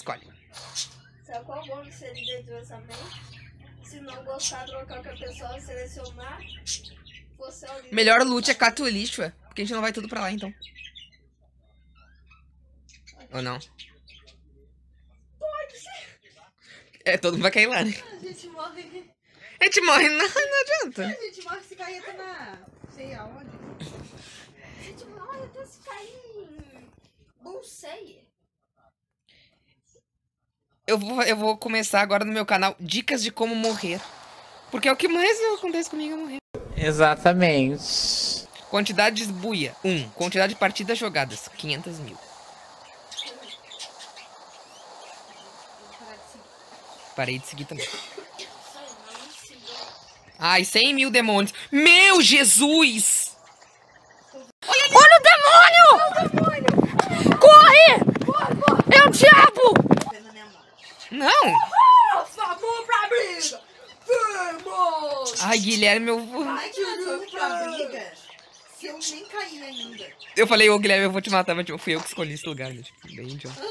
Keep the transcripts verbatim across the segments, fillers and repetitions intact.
escolhe. Sabe qual bônus seria de orçamento? Se não gostar, trocar com a pessoa, selecionar. Você é o líder. Melhor loot é cato lixo, é. Porque a gente não vai tudo pra lá, então. Ou não? Pode ser. É, todo mundo vai cair lá, né? A gente morre. A gente morre, não, não adianta. A gente morre se cair até na... sei aonde. A gente morre até se cair em Bolseia. Eu vou, eu vou começar agora no meu canal Dicas de Como Morrer. Porque é o que mais acontece comigo, é morrer. Exatamente. Quantidade de buia, um. Quantidade de partidas jogadas, quinhentas mil. Parei de seguir também. Ai, cem mil demônios. Meu Jesus! Olha, Olha o demônio! O demônio! Corre! Corre, corre! É o diabo! Não! Vamos pra briga! Vamos! Ai, Guilherme, eu vou... Vai que eu tô pra briga. Se eu nem caí ainda. Eu falei, ô Guilherme, eu vou te matar, mas tipo, fui eu que escolhi esse lugar, né? Tipo, bem idiota.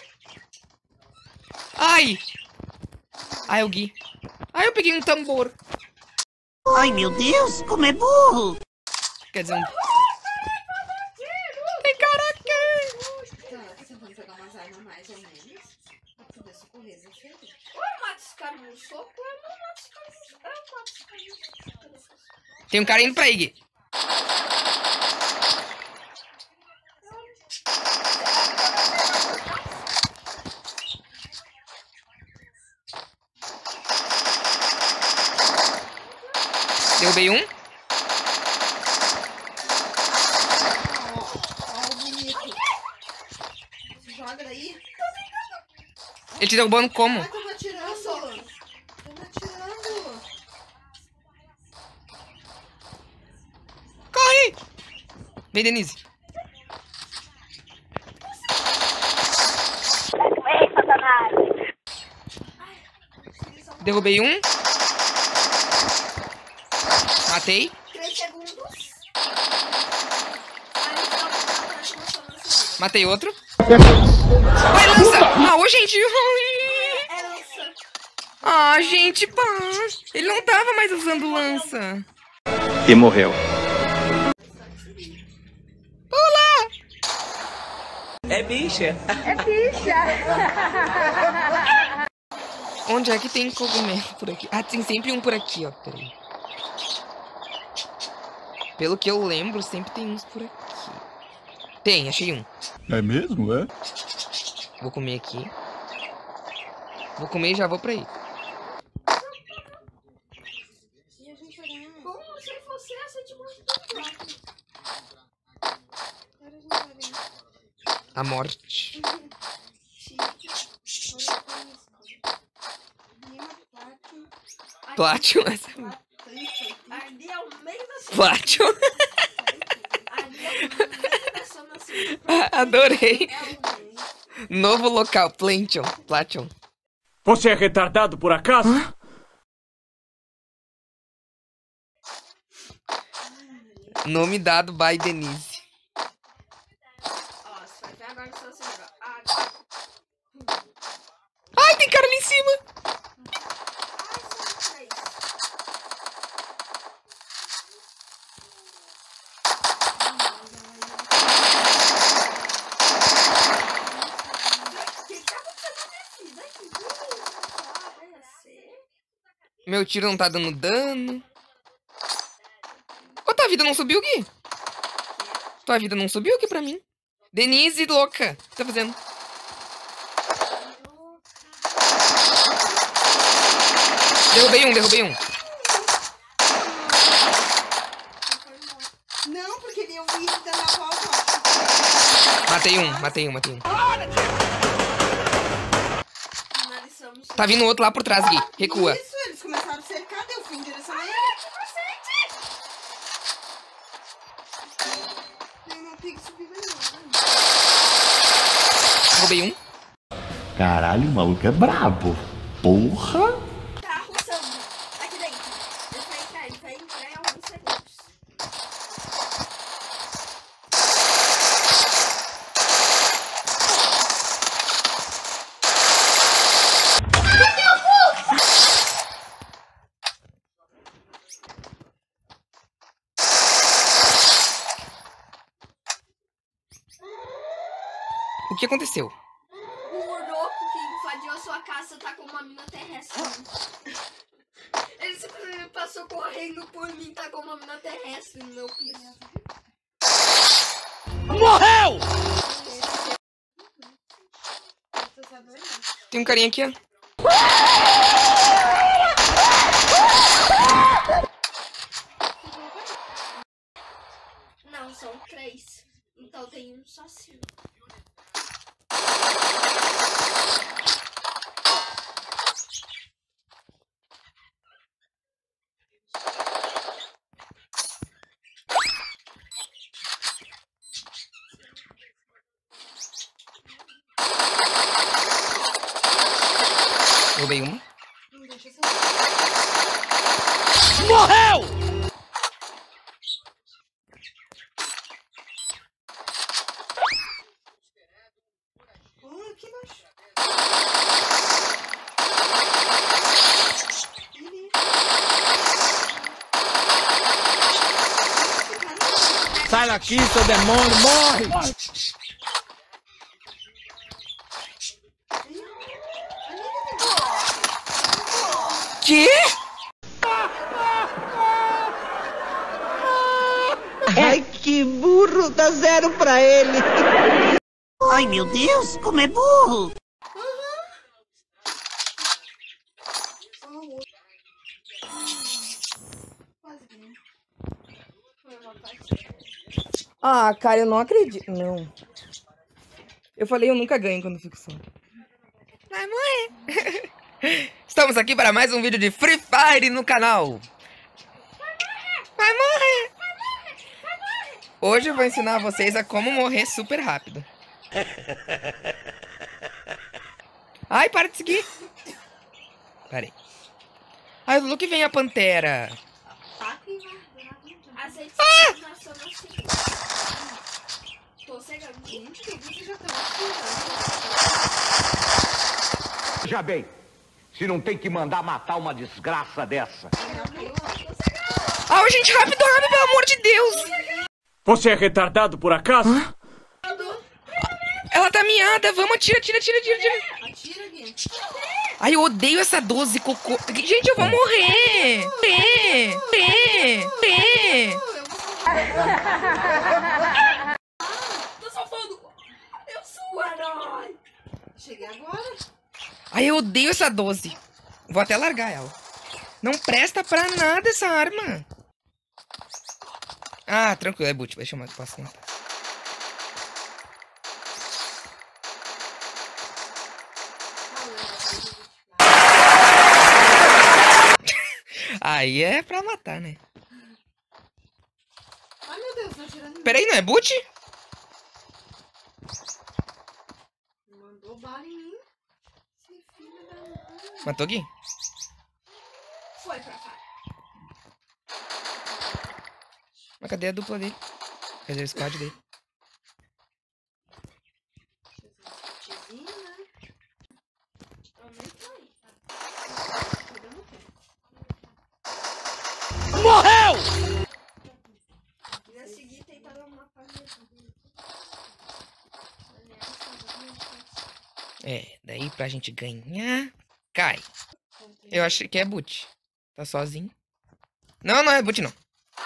Ai! Ai, o Gui. Ai, eu peguei um tambor. Ai, meu Deus, como é burro! Quer dizer, um... Tem cara aqui! Tá, tentando pegar umas armas mais ou menos. Pra poder socorrer você. Ou eu mato esse cara no soco, ou eu não mato esse cara no soco. Eu mato esse cara no soco. Tem um cara indo pra aí, Gui. Derrubei um. Ó, o bonito. Se joga daí. Ele te derrubando como? Ai, tamo atirando. Tamo atirando. Corre! Vem, Denise. Ei, Satanás! Derrubei um. Matei. Três segundos. Aí então, a próxima só na segunda. Matei outro. Vai, lança! Ah, ô, gente. É lança. Ah, gente, pá. Ele não tava mais usando lança. E morreu. Pula! É bicha. Onde é que tem cogumelo por aqui? Ah, tem sempre um por aqui, ó. Peraí. Pelo que eu lembro, sempre tem uns por aqui. Tem, achei um. É mesmo, é? Vou comer aqui. Vou comer e já vou pra aí. E a gente olhando. Como não sei você, essa de morte do próprio. Agora a gente olhando. A morte. Platinum. Essa... Ali é o meio da sua. Platinum. Ali é o meio da sua nascida. Adorei. É o meio. Novo local, Platinum. Platinum. Você é retardado por acaso? Hã? Nome dado by Denise. Ó, você vai ver agora no seu celular. Ah, Ai, tem cara ali em cima. ai, são três. O que que tá acontecendo na minha vida aqui? Aparecer. Meu tiro não tá dando dano. Ô, tua vida não subiu, Gui? Tua vida não subiu aqui pra mim? Denise, louca. O que tá fazendo? Derrubei um, derrubei um. Não, porque ele eu vi ele dando a volta, ó. Matei um, matei um, matei um. Finalizamos. Tá vindo outro lá por trás, Gui. Recua. Isso, eles começaram a cercar, eu fui em direção a ele. Eu não tenho que subir mais não. Derrubei um. Caralho, o maluco é brabo. Porra! Tá russando. Aqui dentro. Ele vai entrar, ele vai entrar em alguns segundos. aconteceu? O Oroco que invadiu a sua casa tá com uma mina terrestre. Ele simplesmente passou correndo por mim, tá com uma mina terrestre no meu piso. Morreu! Tem um carinha aqui, ó. Não, são três. Então tem um sozinho. Roubei uma. Morreu! Oh, aqui embaixo. Sai daqui, seu demônio, morre! Quê? Ai, que burro, dá zero pra ele. Ai, meu Deus, como é burro. Ah, cara, eu não acredito. Não. Eu falei, eu nunca ganho quando fico só. Vai morrer. Estamos aqui para mais um vídeo de Free Fire no canal. Vai morrer. Hoje eu vou ensinar vocês a como morrer super rápido. Ai, para de seguir. Parei. Ai, o Luke vem a pantera. Aceite ah! Tô cegando. Gente, que você já tá Já bem, se não tem que mandar matar uma desgraça dessa. Ah, gente, rápido, rápido, pelo amor de Deus. Você é retardado por acaso? Hã? Ela tá miada, vamos, atira, atira, atira, atira, atira. Atira, Gui. Ai, eu odeio essa doze cocô. Gente, eu vou morrer. Pê, pê, pê. Tô salvando. Eu sou o herói. Cheguei agora. Ai, eu odeio essa doze. Vou até largar ela. Não presta pra nada essa arma. Ah, tranquilo, é boot. Vai chamar que posso matar. Aí é pra matar, né? Ai, meu Deus, não atirando em Peraí, não é boot? mim. Mandou bala em mim. Esse filho da mãe. Matou alguém? Foi pra fora. Mas cadê a dupla dele? Cadê o squad dele? Tizinho, né? Eu nem tô aí. Pegando o pé. Morreu! Ia seguir tentando uma família. É, daí pra gente ganhar... Cai. Eu achei que é boot. Tá sozinho. Não, não é boot, não.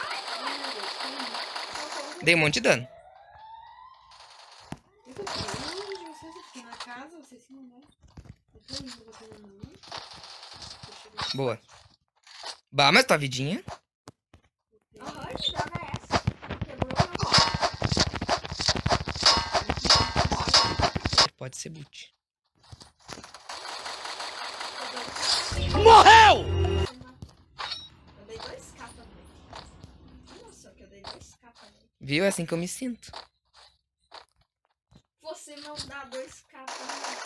Dei um monte de dano. Eu tô longe de vocês, eu fiquei na casa, vocês se mandaram. Eu tô indo, vou pegar na mão. Boa. Bah, mas tua vidinha... Aham, que dava é essa? Quebrou uma Pode ser boot. Morreu! Eu dei dois capas nele. Nossa, que eu dei dois capas nele. Viu? É assim que eu me sinto. Você não dá dois capas nele.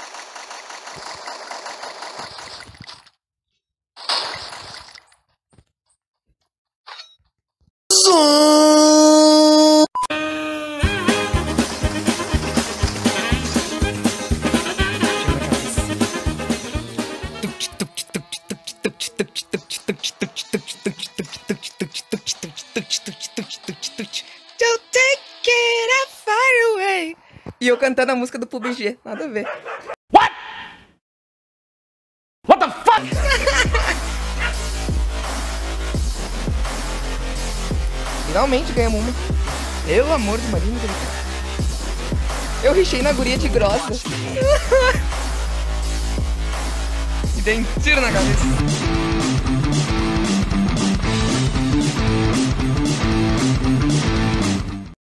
Don't take it far away. E eu cantando a música do P U B G. Nada a ver. What? What the fuck? Finalmente ganhamos uma. Pelo amor de Maria, eu richei na guria de grossa. E dei um tiro na cabeça.